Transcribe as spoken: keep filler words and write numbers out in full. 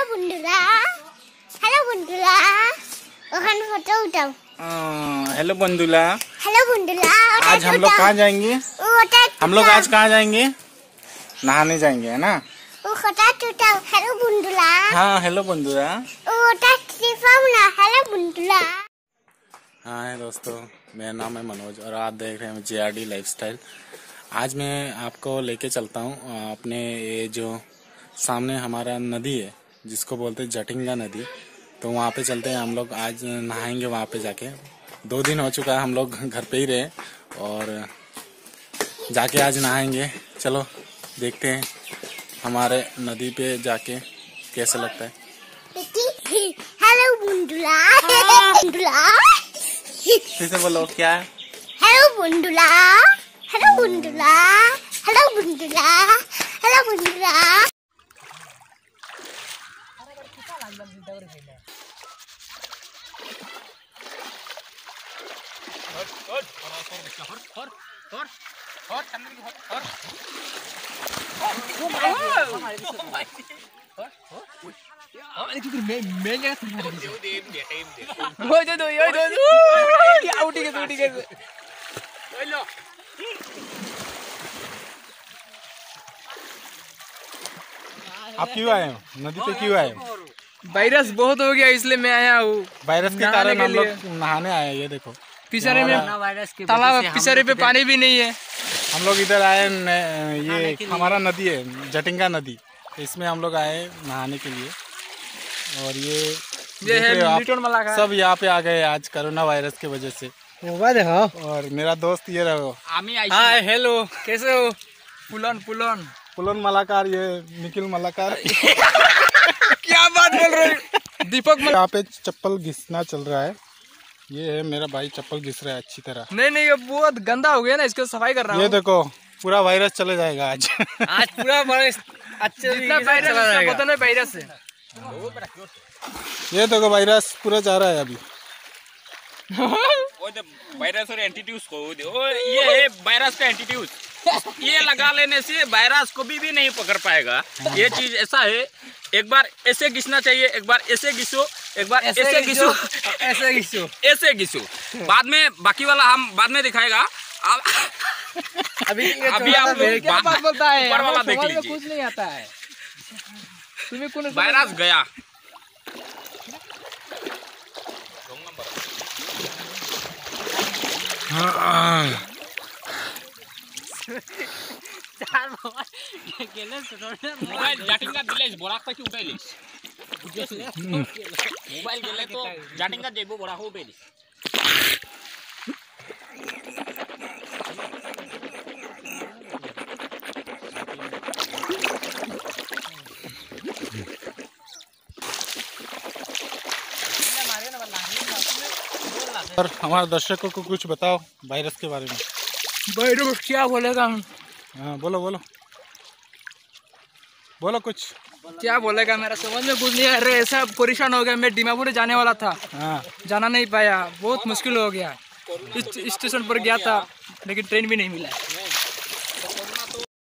बुंदुला, hello Bundula, ओखान photo उठाओ। Hello Bandula, hello Bundula. आज हम लोग कहाँ जाएंगे? हम लोग आज कहाँ जाएंगे? नहाने जाएंगे, है ना? हेलो बुंदुला। हाँ हेलो बंदुला। हेलो बुंदुला। हाँ दोस्तों, मेरा नाम है मनोज और आप देख रहे हैं जे आर डी लाइफस्टाइल। आज मैं आपको लेके चलता हूँ अपने ये जो सामने हमारा नदी है जिसको बोलते हैं जटिंगा नदी, तो वहाँ पे चलते हैं हम लोग। आज नहाएंगे वहाँ पे जाके। दो दिन हो चुका है हम लोग घर पे ही रहे और जाके आज नहाएंगे। चलो देखते हैं हमारे नदी पे जाके कैसा लगता है। हेलो बुंदुला। बुंदुला फिर से बोलो क्या? Hello Bundula, hello Bundula, hello Bundula, hello Bundula. आप क्यों आए हो नदी पे? क्यों आए हो? वायरस बहुत हो गया इसलिए मैं आया हूँ। वायरस के कारण हम लोग नहाने आए हैं। ये देखो पिसरे में तालाब, पिसरे पे पानी भी नहीं है। हम लोग इधर आए, ये हमारा नदी है जटिंगा नदी, इसमें हम लोग आए नहाने के लिए। और ये ये है लिटन मलाका। सब यहाँ पे आ गए आज कोरोना वायरस की वजह से। देखो और मेरा दोस्त ये रहो। हाय हेलो, कैसे हो? पुलन पुलन पुलन मलाकार, ये निखिल मलाकार। क्या बात बोल रहे हो? दीपक मल... यहाँ पे चप्पल घिसना चल रहा है। ये है मेरा भाई, चप्पल घिस रहा है अच्छी तरह। नहीं नहीं, ये बहुत गंदा हो गया ना, इसको सफाई कर रहा हूँ। ये देखो पूरा वायरस चले जाएगा आज। आज पूरा वायरस अच्छे जितना वायरस पता नहीं वायरस है। ये देखो वायरस पूरा जा रहा है अभी। वो वायरस और एंटीट्यूज को ये है वायरस का एंटीट्यूज। ये लगा लेने से वायरस को भी, भी नहीं पकड़ पाएगा। ये चीज ऐसा है, एक बार ऐसे घिसना चाहिए, एक बार ऐसे घिसो, एक बार ऐसे घिसो, ऐसे घिसो, ऐसे घिसो। बाद में बाकी वाला हम बाद में दिखाएगा। आप अभी अभी आप लोग क्या बात बोलता है? ऊपर वाला देख लीजिए, कुछ नहीं आता है। तुम्हें कौन वायरस गया। मोबाइल जाटिंगा दिले बोरा पैकी उठाइले। मोबाइल गेले तो जाटिंगा देबो बोरा हो बेली। और हमारे दर्शकों को कुछ बताओ वायरस के बारे में। वायरस क्या बोलेगा? हाँ बोलो बोलो बोलो कुछ। क्या बोलेगा, मेरा समझ में कुछ नहीं आ रहा है। ऐसा परेशान हो गया। मैं दीमापुर जाने वाला था, हाँ जाना नहीं पाया, बहुत मुश्किल हो गया। इस स्टेशन पर गया था लेकिन ट्रेन भी नहीं मिला।